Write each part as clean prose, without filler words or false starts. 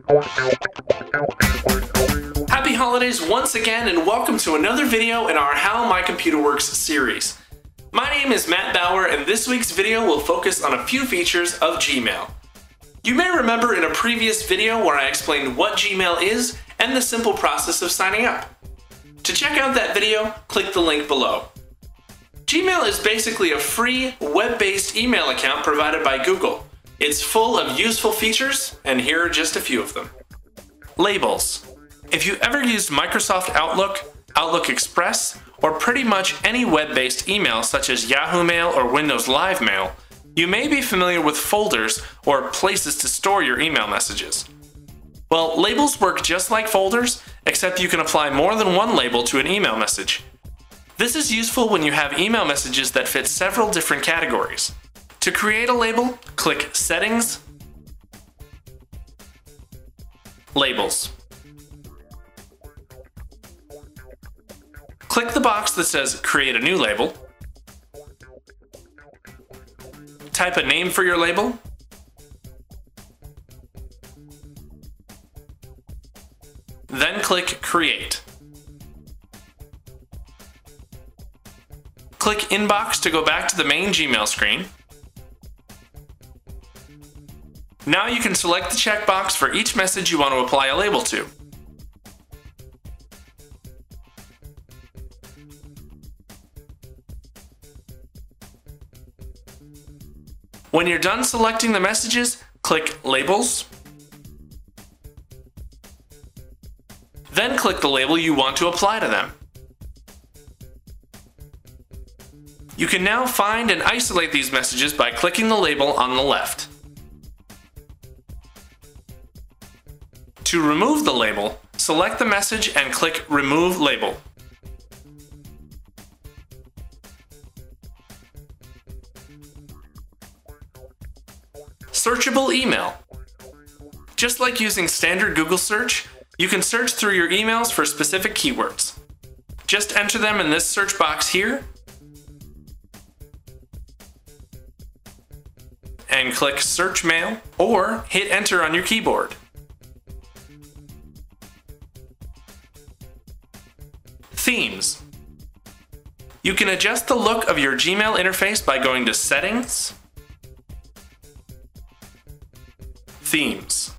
Happy holidays once again, and welcome to another video in our How My Computer Works series. My name is Matt Bauer, and this week's video will focus on a few features of Gmail. You may remember in a previous video where I explained what Gmail is and the simple process of signing up. To check out that video, click the link below. Gmail is basically a free, web-based email account provided by Google. It's full of useful features, and here are just a few of them. Labels. If you ever used Microsoft Outlook, Outlook Express, or pretty much any web-based email such as Yahoo Mail or Windows Live Mail, you may be familiar with folders or places to store your email messages. Well, labels work just like folders, except you can apply more than one label to an email message. This is useful when you have email messages that fit several different categories. To create a label, click Settings, Labels. Click the box that says Create a new label. Type a name for your label. Then click Create. Click Inbox to go back to the main Gmail screen. Now you can select the checkbox for each message you want to apply a label to. When you're done selecting the messages, click Labels. Then click the label you want to apply to them. You can now find and isolate these messages by clicking the label on the left. To remove the label, select the message and click Remove Label. Searchable email. Just like using standard Google search, you can search through your emails for specific keywords. Just enter them in this search box here and click Search Mail or hit Enter on your keyboard. Themes. You can adjust the look of your Gmail interface by going to Settings, Themes.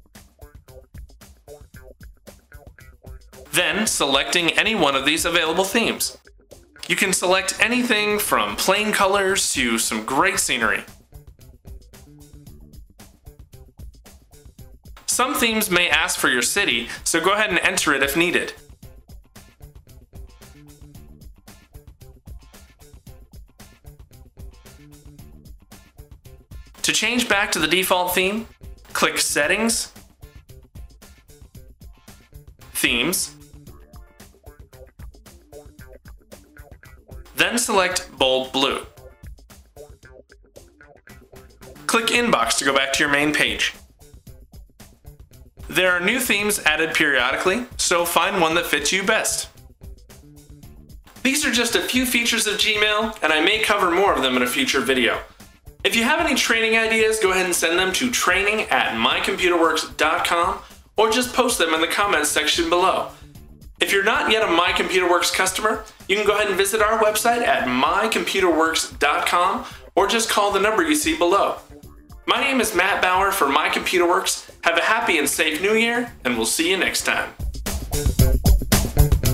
Then selecting any one of these available themes. You can select anything from plain colors to some great scenery. Some themes may ask for your city, so go ahead and enter it if needed. To change back to the default theme, click Settings, Themes, then select Bold Blue. Click Inbox to go back to your main page. There are new themes added periodically, so find one that fits you best. These are just a few features of Gmail, and I may cover more of them in a future video. If you have any training ideas, go ahead and send them to training@mycomputerworks.com or just post them in the comments section below. If you're not yet a My Computer Works customer, you can go ahead and visit our website at mycomputerworks.com or just call the number you see below. My name is Matt Bauer for My Computer Works. Have a happy and safe New Year, and we'll see you next time.